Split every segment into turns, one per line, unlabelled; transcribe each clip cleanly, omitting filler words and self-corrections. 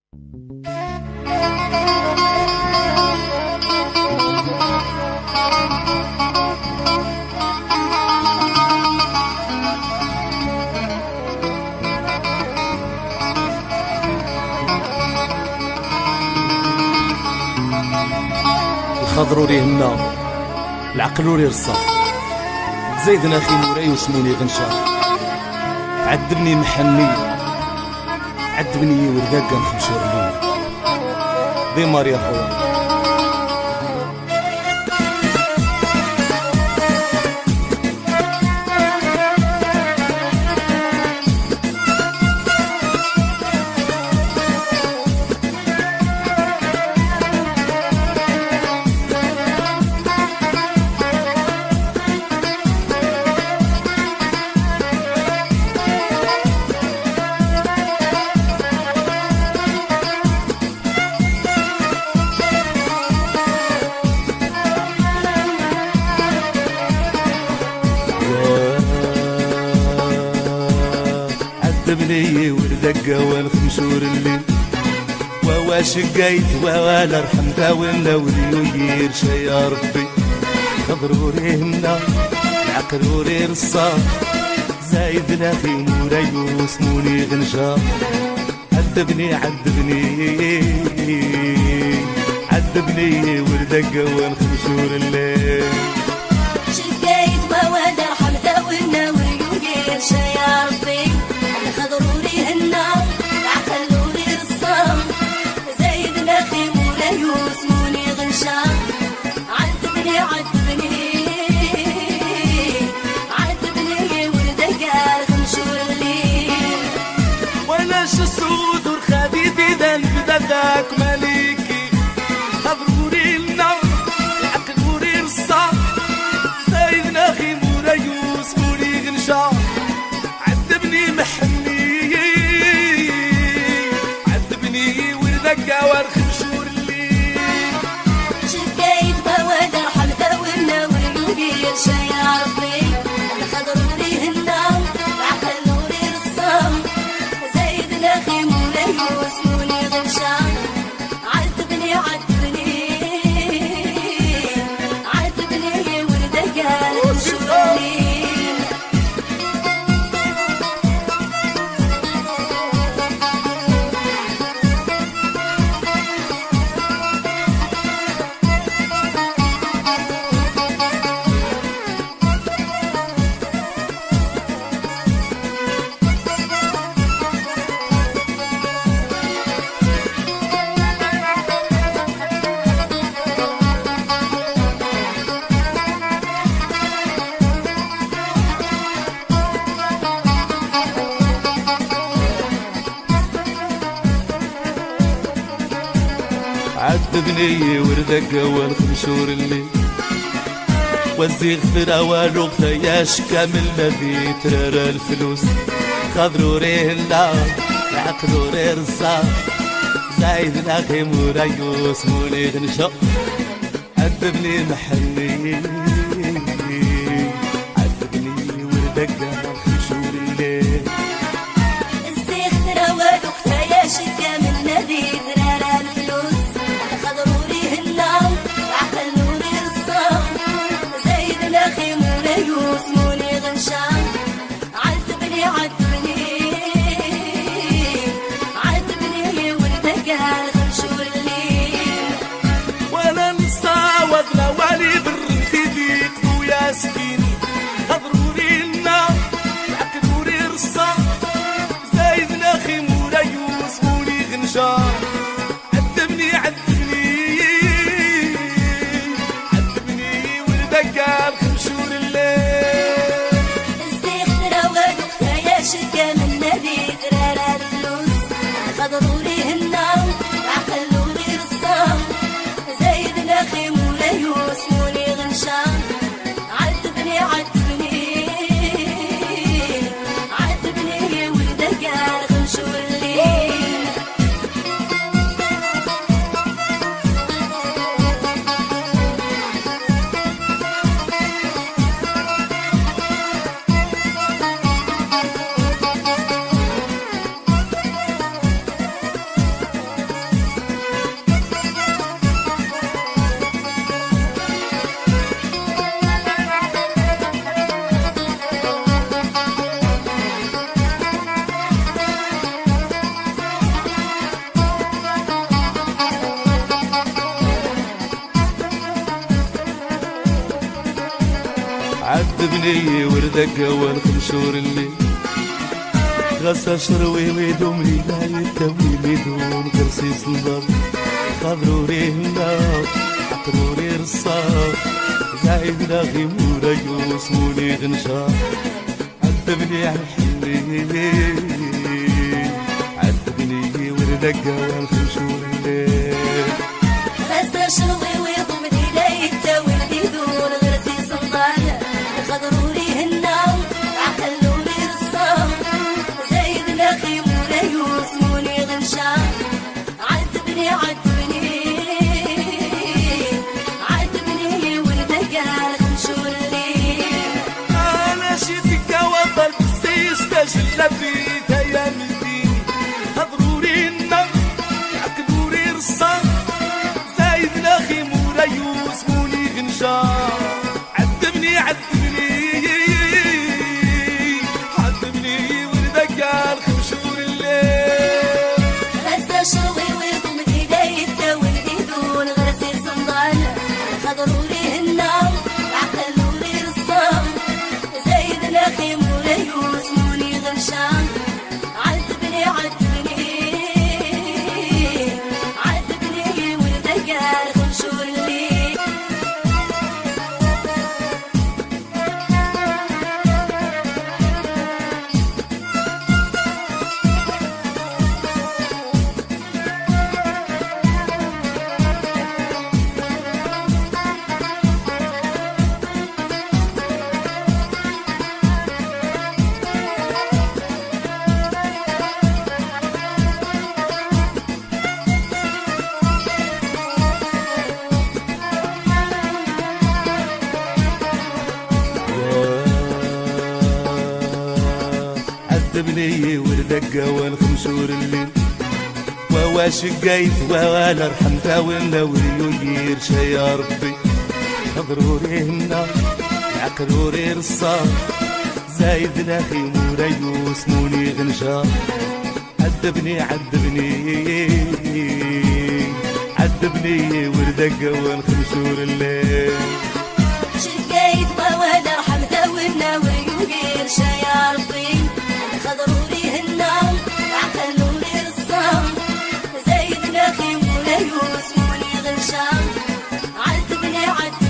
خضروا ليه هنا العقل ليه رصا زيدنا اخي مولاي وسموني غنشا عذبني محني عذبني ورداقا نخمشور لي ديمار يا خويا عذبني وردقة والخمشور الليل وواش قايت ولا رحمتها ولا وليوير شي يا ربي خضروري هنا العقلوري رصا زايد لاخي مولاي وسموني غنشا عذبني عذبني وردقة والخمشور الليل
شقايت ولا رحمتها ولا وليوير شي يا ربي خضروري هنا العقلوري رصا زايد لاخي مولاي وسموني غنشا عذبني وردقا الخمشور الليل
ولاش الصدور خبيبي ذاك مالكي خضروري لنا العقلوري رصا زايد لاخي مولاي وسموني غنشا عذبني محني عذبني وردقة والخمشور الليل
شقايت ولا رحمتها ولا وليوير شي يا ربي خضروري هنا العقلوري رصا زايد لاخي مولاي وسموني غنشا عذبني وردقة الخمشور الليل
عذبني وردقة والخمشور الليل وزيغ فراوالو خياش كامل الذي ترى الفلوس خضروري هلا العقلوري رصا زايد لاخي مولاي وسموني غنشا عذبني محني عذبني وردقة والخمشور الليل
الزيغ فراوالو خياش كامل الذي ترى الفلوس خضروري هنا العقلوري رصا زايد لاخي مولاي وسموني غنشا عذبني وردقا الخمشور الليل
ولا نصاوض لا والي برمتي ذيك ويا سكين خضروري لنا العقلوري رصا زايد لاخي مولاي وسموني غنشا عذبني وردقة الخمشور الليل
الزيغ فراوالو خياش كامل الذي ترى الفلوس خضروري هنا العقلوري رصا زايد لاخي مولاي وسموني غنشا عذبني وردقا الخمشور الليل
عذبني وردق والخنشور اللي غسى شروي ويدومني لا يتوي بدون قرصيص نظر خضروري النار عطروري رصاص زايد لاغي موراي وسموني غنشار عذبني على الحلي عذبني وردق والخنشور اللي
غسى شروي ويدومني لا يتوي بدون قرصيص نظر خضروري النار عقلوري رصاص زايد لاغي موراي وسموني غنشار عذبني وردق الخنشور اللي
انا شفتك وطن سيستجل في ايام الدين خضروري النار عقلوري رصاص زايد لاغي موراي وسموني غنشار عذبني وردق الخنشور الليل
غسى شروي ويضمني لا يتوي بدون غرسيس نضال خضروري النار عقلوري رصاص زايد لاغي موراي وسموني غنشار عذبني وردق الخنشور اللي
عذبني وردق والخنشور الليل وواش قايت ولا رحمت ولا وليو شي يا ربي خضروري النار عقلوري رصاص زايد لاخي موراي وسموني غنشار عذبني وردق والخنشور الليل
شقيت ولا رحمته ولا ويغير شي يا ربي خضروري النار عقلوري رصاص زايد لاخي مولاي وسموني غنشار عذبني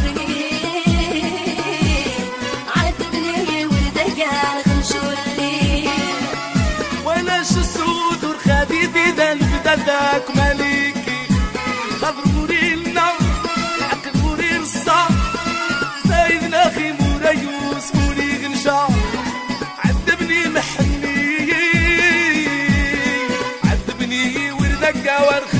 وردق الخنشور اللي
ولاش السود ورخديدي ذاك مالكي خضروري النار عقلوري رصاص زايد لاخي موراي وسموني غنشار عذبني وردق